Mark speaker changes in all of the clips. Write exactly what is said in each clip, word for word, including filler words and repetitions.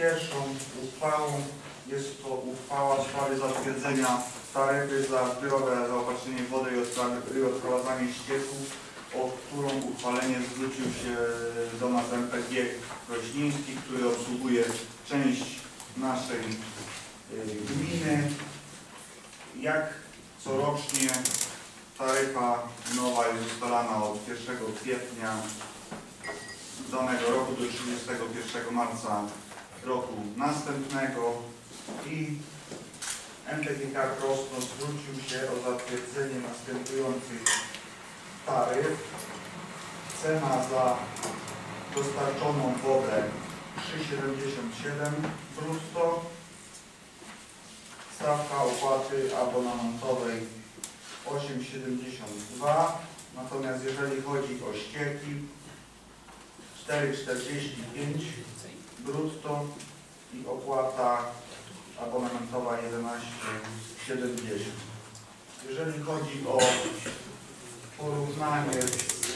Speaker 1: Pierwszą uchwałą jest to uchwała w sprawie zatwierdzenia taryfy za zbiorowe zaopatrzenie w wodę i odprowadzanie ścieków, o którą uchwalenie zwrócił się do nas M P G Krośnieński, który obsługuje część naszej gminy. Jak corocznie taryfa nowa jest ustalana od pierwszego kwietnia danego roku do trzydziestego pierwszego marca roku następnego i M P G K Krosno zwrócił się o zatwierdzenie następujących taryf. Cena za dostarczoną wodę trzy siedemdziesiąt siedem brutto. Stawka opłaty abonamentowej osiem siedemdziesiąt dwa. Natomiast jeżeli chodzi o ścieki, cztery czterdzieści pięć brutto i opłata abonamentowa jedenaście siedemdziesiąt. Jeżeli chodzi o porównanie z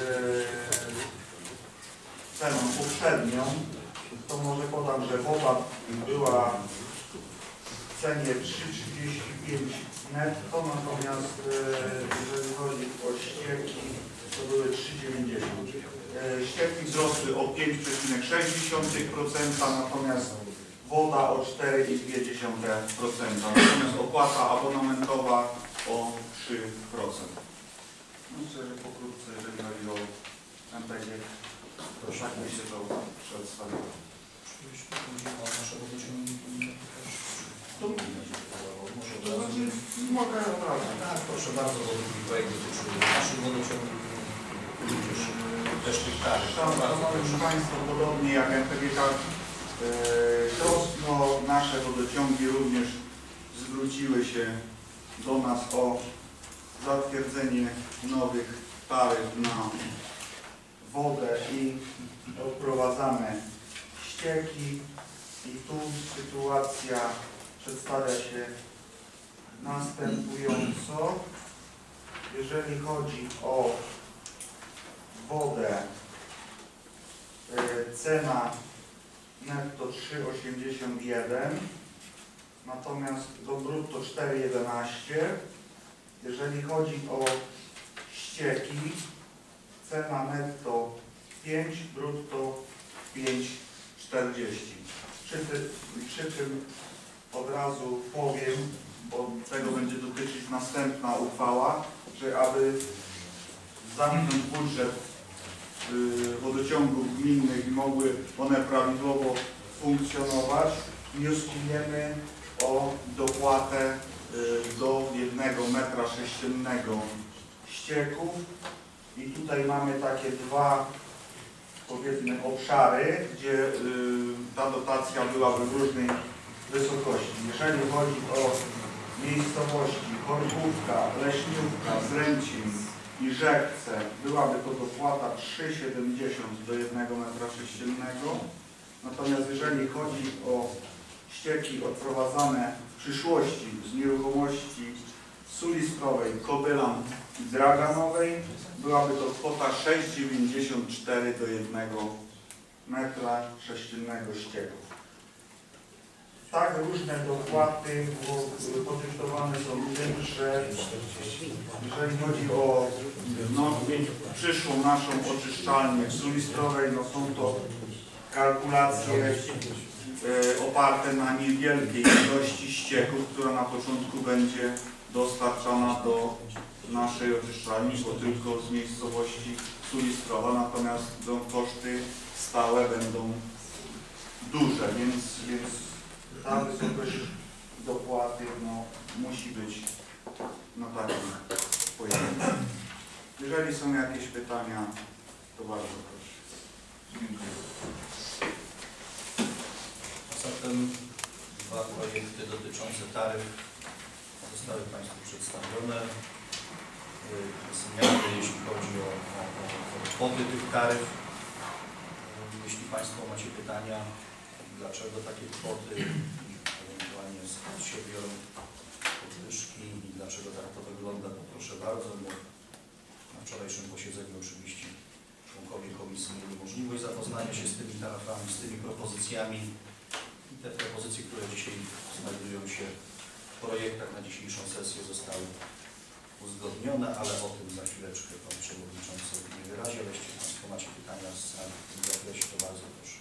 Speaker 1: ceną poprzednią, to może podam, że woda była w cenie trzy trzydzieści pięć netto, natomiast jeżeli chodzi o ścieki, to były trzy dziewięćdziesiąt. Ścieki wzrosły o pięć przecinek sześć procent, natomiast woda o cztery przecinek dwa procent, natomiast opłata abonamentowa o trzy procent. Myślę, że pokrótce, jeżeli chodzi o M P G, to tak mi się to przedstawiło.
Speaker 2: Oczywiście chodzi o nasze wodociągi.
Speaker 1: To
Speaker 2: może
Speaker 1: to znaczy, mogę od razu.
Speaker 2: Tak, proszę bardzo, bo drugi projekt dotyczy naszych wodociągów, również też tych taryf.
Speaker 1: Szanowni Państwo, podobnie jak M P G K Krosno, nasze wodociągi również zwróciły się do nas o zatwierdzenie nowych taryf na wodę i odprowadzane ścieki. I tu sytuacja przedstawia się następująco. Jeżeli chodzi o wodę, cena netto trzy osiemdziesiąt jeden, natomiast do brutto cztery jedenaście. Jeżeli chodzi o ścieki, cena netto pięć, brutto pięć czterdzieści. Przy, przy tym od razu powiem, bo tego będzie dotyczyć następna uchwała, że aby zamknąć budżet y, wodociągów gminnych i mogły one prawidłowo funkcjonować, wnioskujemy o dopłatę y, do jednego metra sześciennego ścieków. I tutaj mamy takie dwa, powiedzmy, obszary, gdzie y, ta dotacja byłaby w różnej wysokości. Jeżeli chodzi o miejscowości Chorkówka, Leśniówka, Zręcin i Rzekce, byłaby to dopłata trzy siedemdziesiąt do jednego metra sześciennego. Natomiast jeżeli chodzi o ścieki odprowadzane w przyszłości z nieruchomości Sulistrowej, Kobylan i Draganowej, byłaby to kwota sześć dziewięćdziesiąt cztery do jednego metra sześciennego ścieków. Tak różne dopłaty podyktowane są tym, że jeżeli chodzi o no, przyszłą naszą oczyszczalnię w Sulistrowej, no są to kalkulacje e, oparte na niewielkiej ilości ścieków, która na początku będzie dostarczana do naszej oczyszczalni, bo tylko z miejscowości Sulistrowa, natomiast no, koszty stałe będą duże, więc, więc ta wysokość dopłaty no, musi być na takim poziomie. Jeżeli są jakieś pytania, to bardzo proszę. Dziękuję.
Speaker 2: Zatem dwa projekty dotyczące taryf zostały Państwu przedstawione. Zmiany, jeśli chodzi o, o, o kwoty tych taryf. Jeśli Państwo macie pytania, dlaczego takie kwoty, ewentualnie skąd się biorą podwyżki i dlaczego tak to wygląda, to proszę bardzo, bo na wczorajszym posiedzeniu oczywiście członkowie komisji mieli możliwość zapoznania się z tymi taryfami, z tymi propozycjami. I te propozycje, które dzisiaj znajdują się w projektach na dzisiejszą sesję, zostały uzgodnione, ale o tym za chwileczkę Pan Przewodniczący nie wyrazi. Ale jeśli Państwo macie pytania z sali w tym zakresie, to bardzo proszę.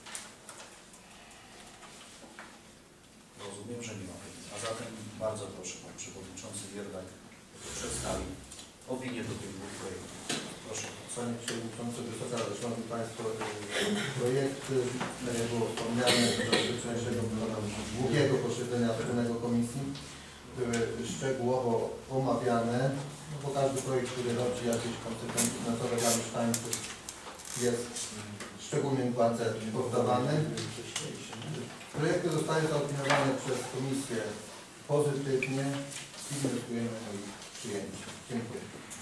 Speaker 2: Rozumiem, że nie ma pytań. A zatem bardzo proszę Pan Przewodniczący Wierdak przedstawi opinię do tych dwóch projektów. Proszę.
Speaker 3: Panie Przewodniczący, Wysoka Rado, Szanowni Państwo, projekty, tak jak było wspomniane, do wczorajszego długiego posiedzenia wspólnego komisji były szczegółowo omawiane, no bo każdy projekt, który rodzi jakieś konsekwencje finansowe dla mieszkańców, jest szczególnie władze poddawany. Projekty zostały zaopiniowane przez Komisję pozytywnie i wnioskujemy o ich przyjęcie. Dziękuję.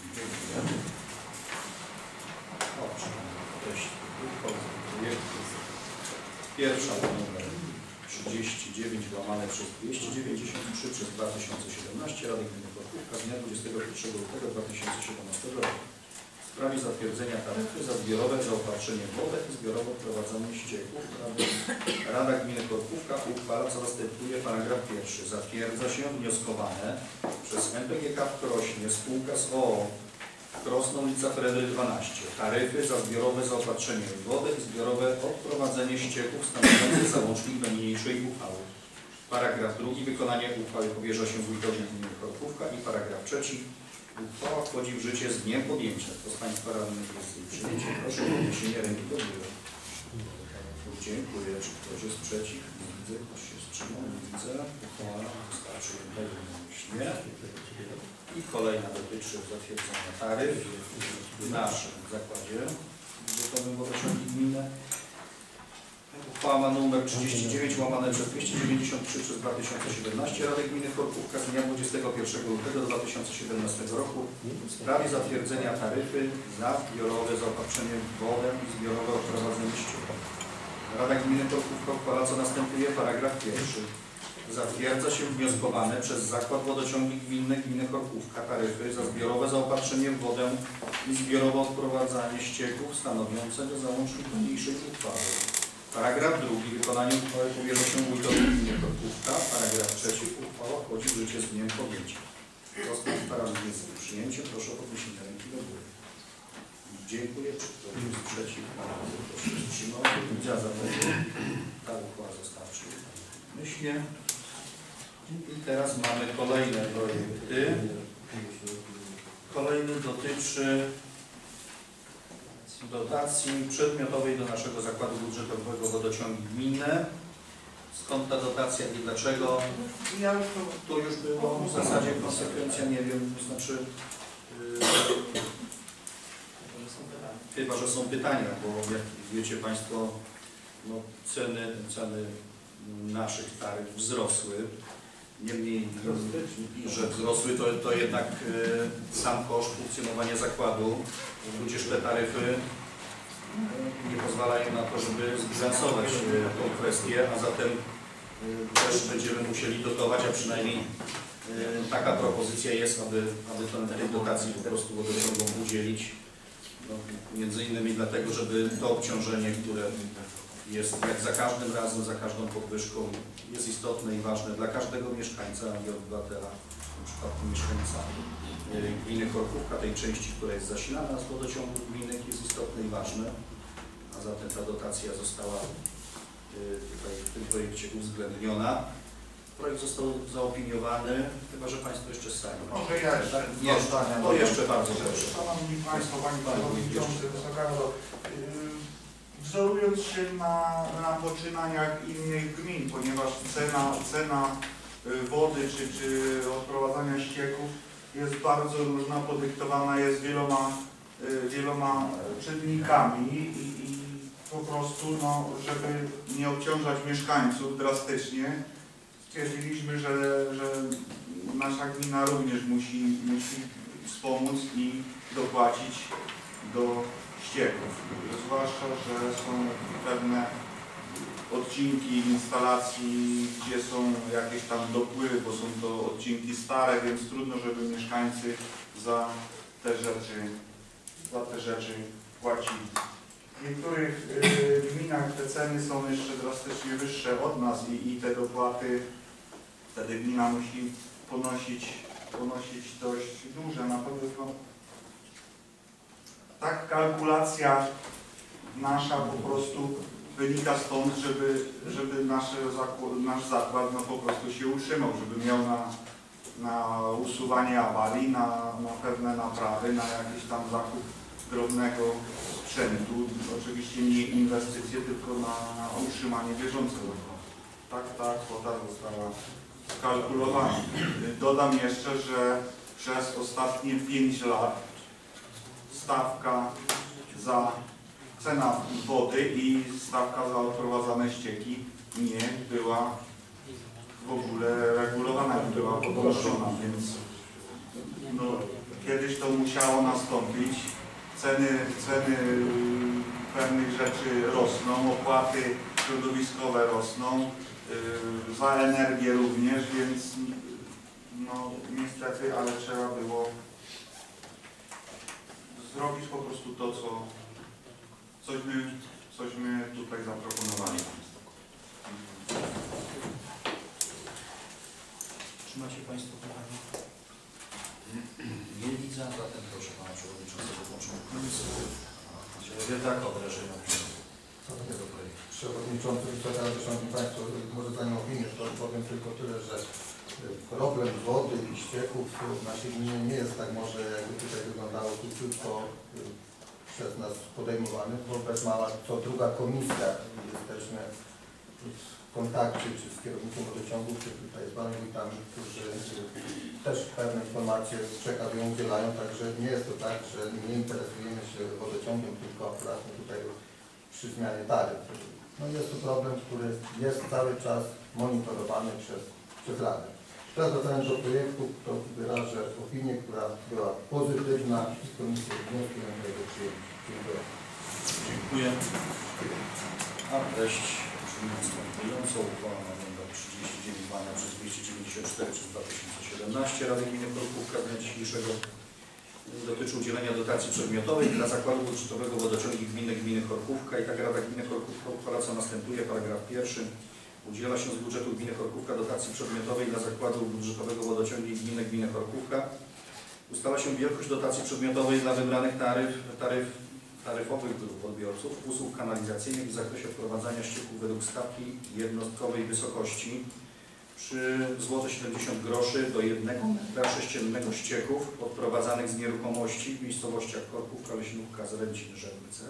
Speaker 2: Dobrze, treść projektów. Pierwsza to numer trzydzieści dziewięć łamane przez dwieście dziewięćdziesiąt trzy przez dwa tysiące siedemnaście Rady Gminy Korkówka z dnia dwudziestego pierwszego lutego dwa tysiące siedemnastego roku w sprawie zatwierdzenia taryfy za zbiorowe zaopatrzenie w wodę i zbiorowo prowadzenie ścieków. Rada, Rada Gminy Korkówka uchwala, co następuje. Paragraf pierwszy. Zatwierdza się wnioskowane przez M P G K w Krośnie spółka z o o Krosno, ulica Fredry dwanaście. Taryfy za zbiorowe zaopatrzenie w wodę i zbiorowe odprowadzenie ścieków stanowiące załącznik do niniejszej uchwały. Paragraf drugi. Wykonanie uchwały powierza się wójtowi gminy Korkówka. I paragraf trzeci. Uchwała wchodzi w życie z dniem podjęcia. Kto z Państwa radnych jest jej przyjęcie? Proszę o podniesienie ręki do góry. Dziękuję. Czy ktoś jest przeciw? Nie widzę. Ktoś się wstrzymał? Nie widzę. Uchwała wystarczy jednomyślnie. I kolejna dotyczy zatwierdzenia taryf w naszym zakładzie budżetowym wodociągi gminy. Uchwała numer trzydzieści dziewięć łamane przez dwieście dziewięćdziesiąt trzy przez dwa tysiące siedemnaście Rady Gminy Korkówka z dnia dwudziestego pierwszego lutego dwa tysiące siedemnastego roku w sprawie zatwierdzenia taryfy za zbiorowe zaopatrzenie w wodę i zbiorowe odprowadzenie ścieków. Rada Gminy Korkówka uchwala, co następuje. Paragraf pierwszy. Zatwierdza się wnioskowane przez Zakład Wodociągi Gminne Gminy Korkówka taryfy za zbiorowe zaopatrzenie w wodę i zbiorowe odprowadzanie ścieków stanowiącego załącznik do niniejszej uchwały. Paragraf drugi. Wykonanie uchwały powierza się wójtowi gminy Korkówka. Paragraf trzeci. Uchwała wchodzi w życie z dniem podjęcia. Kto z Państwa radnych jest za przyjęciem? Proszę o podniesienie ręki do góry. Dziękuję. Czy ktoś jest przeciw? Ktoś się wstrzymał? Widzę, zatem ta uchwała została przyjęta. Myślę. I teraz mamy kolejne projekty. Kolejny dotyczy dotacji przedmiotowej do naszego zakładu budżetowego wodociągi gminne. Skąd ta dotacja i dlaczego? Ja już to, to już było w zasadzie konsekwencja, nie wiem, to znaczy yy, chyba, że są pytania, bo jak wiecie Państwo, no, ceny, ceny naszych taryf wzrosły. Niemniej, że wzrosły, to, to jednak y, sam koszt funkcjonowania zakładu, tudzież te taryfy y, nie pozwalają na to, żeby zbilansować y, tą kwestię, a zatem y, też będziemy musieli dotować, a przynajmniej y, taka propozycja jest, aby, aby tę, tej dotacji po prostu wodociągom udzielić. No, między innymi dlatego, żeby to obciążenie, które jest jak za każdym razem, za każdą podwyżką, jest istotne i ważne dla każdego mieszkańca i obywatela, w przypadku mieszkańca gminy Korkówka, tej części, która jest zasilana z wodociągów gminnych, jest istotne i ważne, a zatem ta dotacja została tutaj w tym projekcie uwzględniona. Projekt został zaopiniowany, chyba że Państwo jeszcze z sali.
Speaker 1: Może ja jeszcze
Speaker 2: tak? Jeszcze, to jeszcze bardzo proszę.
Speaker 1: Szanowni Państwo, Pani Przewodniczący, Wysoka Rado, wzorując się na, na poczynaniach innych gmin, ponieważ cena, cena wody czy, czy odprowadzania ścieków jest bardzo różna, podyktowana jest wieloma, wieloma czynnikami i, i po prostu, no, żeby nie obciążać mieszkańców drastycznie, stwierdziliśmy, że, że nasza gmina również musi, musi wspomóc i dopłacić do ścieków. Zwłaszcza, że są pewne odcinki instalacji, gdzie są jakieś tam dopływy, bo są to odcinki stare, więc trudno, żeby mieszkańcy za te rzeczy, za te rzeczy płacili. W niektórych y, gminach te ceny są jeszcze drastycznie wyższe od nas i, i te dopłaty wtedy gmina musi ponosić, ponosić dość duże. Natomiast no, tak kalkulacja nasza po prostu wynika stąd, żeby, żeby nasze zakład, nasz zakład no, po prostu się utrzymał, żeby miał na, na usuwanie awarii, na, na pewne naprawy, na jakiś tam zakup drobnego sprzętu. Oczywiście nie inwestycje, tylko na, na utrzymanie bieżącego. Tak ta kwota została skalkulowana. Dodam jeszcze, że przez ostatnie pięć lat stawka za cena wody i stawka za odprowadzane ścieki nie była w ogóle regulowana, nie była podnoszona, więc no, kiedyś to musiało nastąpić. Ceny, ceny pewnych rzeczy rosną, opłaty środowiskowe rosną, yy, za energię również, więc no niestety, ale trzeba było zrobić po prostu to, co cośmy, cośmy tutaj zaproponowali.
Speaker 2: Czy macie Państwo pytania? Nie widzę, zatem proszę Pana Przewodniczącego Łącznego Komisji. Redaktor wrażenia tego projektu.
Speaker 3: Przewodniczący, Szanowni Państwo, może zanim opinię, to powiem tylko tyle, że problem wody i ścieków w naszej gminie nie jest tak może, jakby tutaj wyglądało, tu tylko przez nas podejmowany, bo bez mała co druga komisja jesteśmy w kontakcie czy z kierownikiem wodociągów, czy tutaj z Panem Wójtami, którzy też pewne informacje przekazują, udzielają, także nie jest to tak, że nie interesujemy się wodociągiem, tylko akurat tutaj przy zmianie taryf. No jest to problem, który jest cały czas monitorowany przez, przez Radę. Teraz wracając do projektu, to wyrażę opinię, która była pozytywna i komisja wnioskują tego przyjęcia. Dziękuję.
Speaker 2: Dziękuję. A treść brzmi następująco. Uchwała nr trzydzieści dziewięć przez dwieście dziewięćdziesiąt cztery przez dwa tysiące siedemnaście Rady Gminy Korkówka z dnia dzisiejszego dotyczy udzielenia dotacji przedmiotowej dla Zakładu Budżetowego Wodociągi Gminy Gminy Korkówka i tak Rada Gminy Korkówka uchwala, co następuje. Paragraf pierwszy. Udziela się z budżetu Gminy Korkówka dotacji przedmiotowej dla Zakładu Budżetowego Wodociągi Gminy Gminy Korkówka. Ustala się wielkość dotacji przedmiotowej dla wybranych taryf, taryf, taryfowych grup odbiorców usług kanalizacyjnych w zakresie wprowadzania ścieków według stawki jednostkowej wysokości przy złote siedemdziesiąt groszy do jednego metra sześciennego ścieków odprowadzanych z nieruchomości w miejscowościach Korkówka, Leśnówka, Zręcin, Żelwice.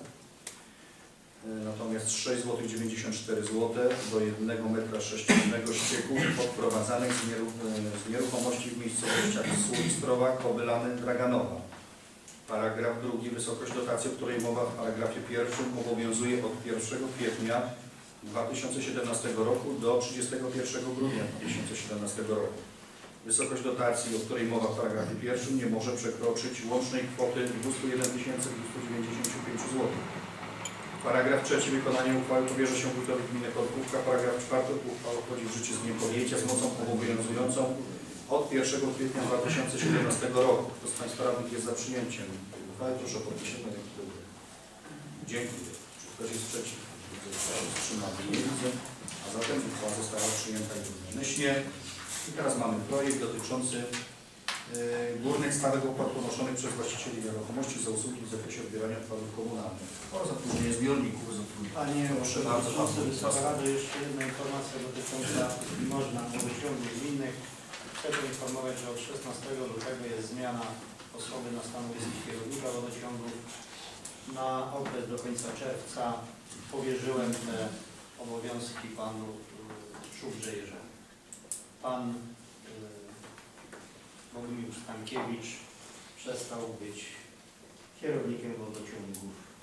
Speaker 2: Natomiast sześć złotych dziewięćdziesiąt cztery grosze do jednego metra sześciennego ścieków odprowadzanych z, nieruch z nieruchomości w miejscowościach Sulistrowa, Kobylany, Draganowa. Paragraf drugi. Wysokość dotacji, o której mowa w paragrafie pierwszym, obowiązuje od pierwszego kwietnia dwa tysiące siedemnastego roku do trzydziestego pierwszego grudnia dwa tysiące siedemnastego roku. Wysokość dotacji, o której mowa w paragrafie pierwszym, nie może przekroczyć łącznej kwoty dwieście jeden tysięcy dwieście dziewięćdziesiąt pięć złotych. Paragraf trzeci. Wykonanie uchwały powierza się wójtowi gminy Korkówka. Paragraf czwarty. Uchwała wchodzi w życie z dniem podjęcia z mocą obowiązującą od pierwszego kwietnia dwa tysiące siedemnastego roku. Kto z Państwa radnych jest za przyjęciem uchwały? Proszę o podniesienie ręki. Dziękuję. Czy ktoś jest przeciw? Wstrzymał się? Nie widzę. A zatem uchwała została przyjęta jednomyślnie. I teraz mamy projekt dotyczący yy, górnych stawek opłat ponoszonych przez właścicieli nieruchomości za usługi w zakresie odbierania odpadów komunalnych. O zatrudnienie zbiorników.
Speaker 4: Panie
Speaker 2: Proszę bardzo.
Speaker 4: Przewodniczący, Wysoka Rado, jeszcze jedna informacja dotycząca można wodociągów gminnych. Chcę poinformować, że od szesnastego lutego jest zmiana osoby na stanowisku kierownika wodociągów. Na okres do końca czerwca powierzyłem te obowiązki panu Szubrze Jerzemu. Pan y, Bogumił Stankiewicz przestał być kierownikiem wodociągów